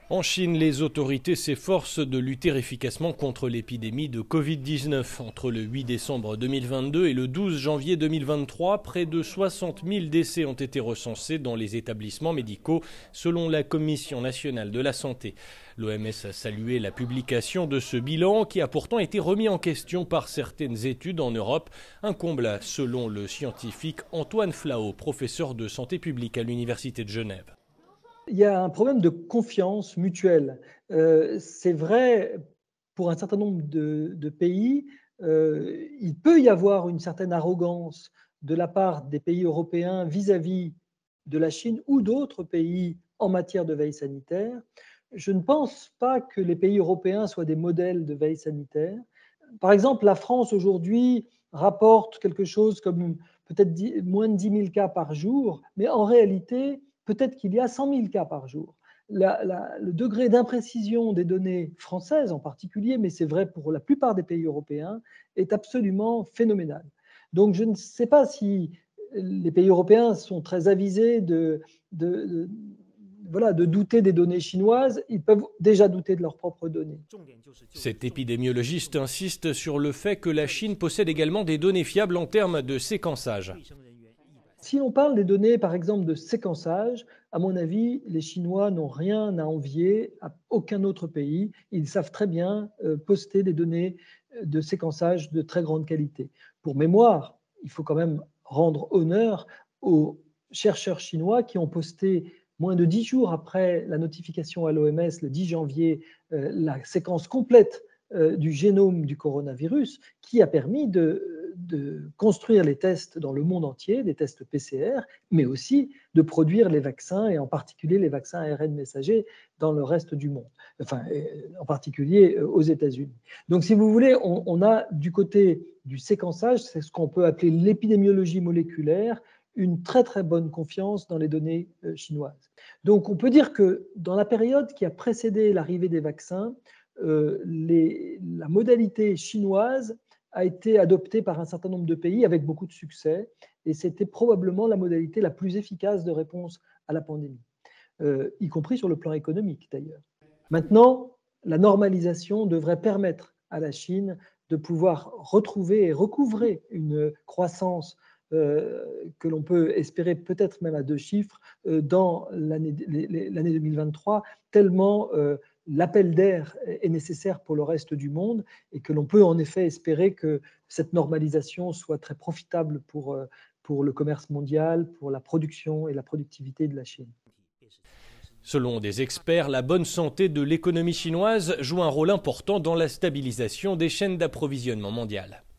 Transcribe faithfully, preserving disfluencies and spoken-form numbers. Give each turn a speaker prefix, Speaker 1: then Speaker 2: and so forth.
Speaker 1: En Chine, les autorités s'efforcent de lutter efficacement contre l'épidémie de Covid dix-neuf. Entre le huit décembre deux mille vingt-deux et le douze janvier deux mille vingt-trois, près de soixante mille décès ont été recensés dans les établissements médicaux, selon la Commission nationale de la santé. L'O M S a salué la publication de ce bilan qui a pourtant été remis en question par certaines études en Europe. Un comble, selon le scientifique Antoine Flao, professeur de santé publique à l'Université de Genève.
Speaker 2: Il y a un problème de confiance mutuelle. Euh, c'est vrai pour un certain nombre de, de pays. Euh, il peut y avoir une certaine arrogance de la part des pays européens vis-à-vis de la Chine ou d'autres pays en matière de veille sanitaire. Je ne pense pas que les pays européens soient des modèles de veille sanitaire. Par exemple, la France aujourd'hui rapporte quelque chose comme peut-être moins de dix mille cas par jour, mais en réalité, peut-être qu'il y a cent mille cas par jour. La, la, le degré d'imprécision des données françaises en particulier, mais c'est vrai pour la plupart des pays européens, est absolument phénoménal. Donc je ne sais pas si les pays européens sont très avisés de, de, de, voilà, de douter des données chinoises. Ils peuvent déjà douter de leurs propres données.
Speaker 1: Cet épidémiologiste insiste sur le fait que la Chine possède également des données fiables en termes de séquençage.
Speaker 2: Si on parle des données, par exemple, de séquençage, à mon avis, les Chinois n'ont rien à envier à aucun autre pays. Ils savent très bien poster des données de séquençage de très grande qualité. Pour mémoire, il faut quand même rendre honneur aux chercheurs chinois qui ont posté, moins de dix jours après la notification à l'O M S, le dix janvier, la séquence complète du génome du coronavirus, qui a permis de, de construire les tests dans le monde entier, des tests P C R, mais aussi de produire les vaccins, et en particulier les vaccins A R N messagers dans le reste du monde, enfin, en particulier aux États-Unis. Donc, si vous voulez, on, on a du côté du séquençage, c'est ce qu'on peut appeler l'épidémiologie moléculaire, une très très bonne confiance dans les données chinoises. Donc, on peut dire que dans la période qui a précédé l'arrivée des vaccins, Euh, les, la modalité chinoise a été adoptée par un certain nombre de pays avec beaucoup de succès, et c'était probablement la modalité la plus efficace de réponse à la pandémie, euh, y compris sur le plan économique d'ailleurs. Maintenant, la normalisation devrait permettre à la Chine de pouvoir retrouver et recouvrer une croissance euh, que l'on peut espérer peut-être même à deux chiffres euh, dans l'année, l'année deux mille vingt-trois, tellement euh, l'appel d'air est nécessaire pour le reste du monde et que l'on peut en effet espérer que cette normalisation soit très profitable pour, pour le commerce mondial, pour la production et la productivité de la Chine.
Speaker 1: Selon des experts, la bonne santé de l'économie chinoise joue un rôle important dans la stabilisation des chaînes d'approvisionnement mondiales.